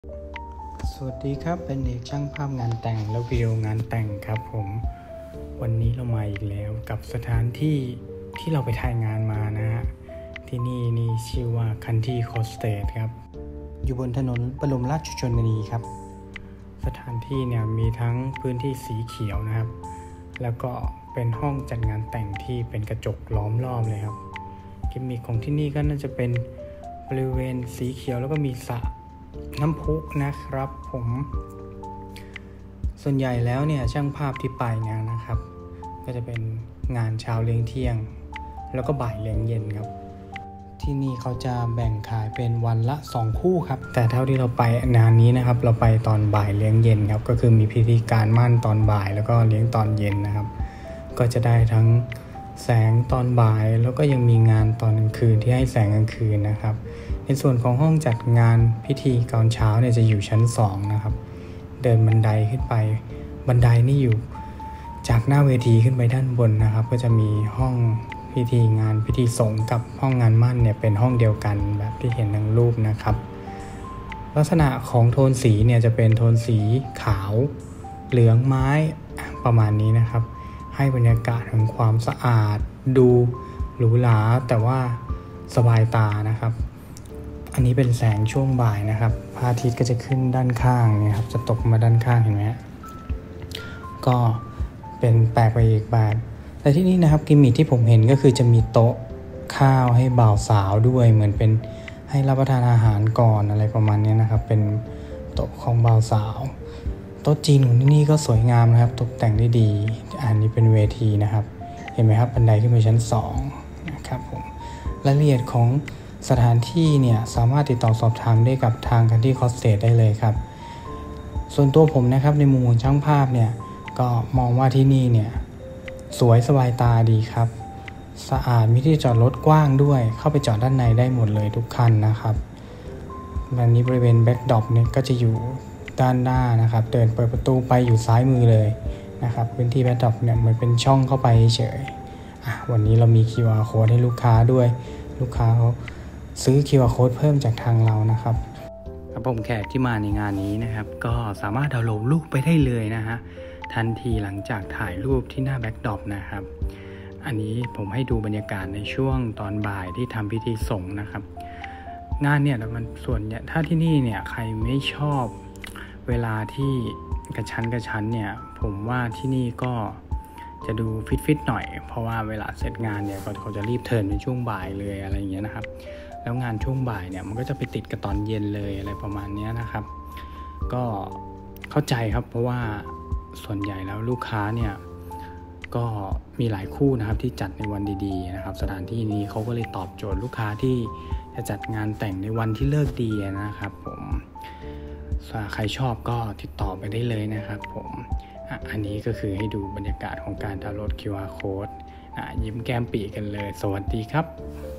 สวัสดีครับเป็นเอกช่างภาพงานแต่งและวิดีโองานแต่งครับผมวันนี้เรามาอีกแล้วกับสถานที่ที่เราไปถ่ายงานมานะฮะที่นี่ชื่อว่าคันที่โคสเตทครับอยู่บนถนนบรมราชชนนีครับสถานที่เนี่ยมีทั้งพื้นที่สีเขียวนะครับแล้วก็เป็นห้องจัดงานแต่งที่เป็นกระจกล้อมรอบเลยครับกิมมิคของที่นี่ก็น่าจะเป็นบริเวณสีเขียวแล้วก็มีสระน้ำพุนะครับผมส่วนใหญ่แล้วเนี่ยช่างภาพที่ไปงานนะครับก็จะเป็นงานเช้าเลี้ยงเที่ยงแล้วก็บ่ายเลี้ยงเย็นครับที่นี่เขาจะแบ่งขายเป็นวันละ2คู่ครับแต่เท่าที่เราไปงานนี้นะครับเราไปตอนบ่ายเลี้ยงเย็นครับก็คือมีพิธีการมั่นตอนบ่ายแล้วก็เลี้ยงตอนเย็นนะครับก็จะได้ทั้งแสงตอนบ่ายแล้วก็ยังมีงานตอนกลางคืนที่ให้แสงกลางคืนนะครับในส่วนของห้องจัดงานพิธีตอนเช้าเนี่ยจะอยู่ชั้น2นะครับเดินบันไดขึ้นไปบันไดนี่อยู่จากหน้าเวทีขึ้นไปด้านบนนะครับก็จะมีห้องพิธีงานพิธีสงฆ์กับห้องงานมั่นเนี่ยเป็นห้องเดียวกันแบบที่เห็นในรูปนะครับลักษณะของโทนสีเนี่ยจะเป็นโทนสีขาวเหลืองไม้ประมาณนี้นะครับให้บรรยากาศของความสะอาดดูหรูหราแต่ว่าสบายตานะครับอันนี้เป็นแสงช่วงบ่ายนะครับพระอาทิตย์ก็จะขึ้นด้านข้างเนี่ยครับจะตกมาด้านข้างเห็นไหมก็เป็นแปลกไปอีกแบบแต่ที่นี่นะครับกิมมิคที่ผมเห็นก็คือจะมีโต๊ะข้าวให้บ่าวสาวด้วยเหมือนเป็นให้รับประทานอาหารก่อนอะไรประมาณนี้นะครับเป็นโต๊ะของบ่าวสาวโต๊ะจีนของที่นี่ก็สวยงามนะครับตกแต่งได้ดีอันนี้เป็นเวทีนะครับเห็นไหมครับบันไดขึ้นไปชั้น2นะครับผมรายละเอียดของสถานที่เนี่ยสามารถติดต่อสอบถามได้กับทางคันที่คอสเตทได้เลยครับส่วนตัวผมนะครับในมุมของช่างภาพเนี่ยก็มองว่าที่นี่เนี่ยสวยสบายตาดีครับสะอาดมีที่จอดรถกว้างด้วยเข้าไปจอดด้านในได้หมดเลยทุกคันนะครับอันนี้บริเวณแบ็คดรอปเนี่ยก็จะอยู่ด้านหน้านะครับเดินเปิดประตูไปอยู่ซ้ายมือเลยนะครับพื้นที่แบ็คดรอปเนี่ยมันเป็นช่องเข้าไปเฉยวันนี้เรามี QR Code ให้ลูกค้าด้วยลูกค้าเขาซื้อ QR Code เพิ่มจากทางเรานะครับผมแขกที่มาในงานนี้นะครับก็สามารถดาวน์โหลดรูปไปได้เลยนะฮะทันทีหลังจากถ่ายรูปที่หน้าแบ็คดรอปนะครับอันนี้ผมให้ดูบรรยากาศในช่วงตอนบ่ายที่ทำพิธีสงฆ์นะครับงานเนี่ยมันส่วนเนี่ยถ้าที่นี่เนี่ยใครไม่ชอบเวลาที่กระชั้นเนี่ยผมว่าที่นี่ก็จะดูฟิตหน่อยเพราะว่าเวลาเสร็จงานเนี่ยเขาจะรีบเทิร์นในช่วงบ่ายเลยอะไรอย่างเงี้ยนะครับแล้วงานช่วงบ่ายเนี่ยมันก็จะไปติดกับตอนเย็นเลยอะไรประมาณนี้นะครับก็เข้าใจครับเพราะว่าส่วนใหญ่แล้วลูกค้าเนี่ยก็มีหลายคู่นะครับที่จัดในวันดีๆนะครับสถานที่นี้เขาก็เลยตอบโจทย์ลูกค้าที่จะจัดงานแต่งในวันที่เลิกดีนะครับผมใครชอบก็ติดต่อไปได้เลยนะครับผมอันนี้ก็คือให้ดูบรรยากาศของการดาวน์โหลด QR Code ยิ้มแก้มปีกันเลยสวัสดีครับ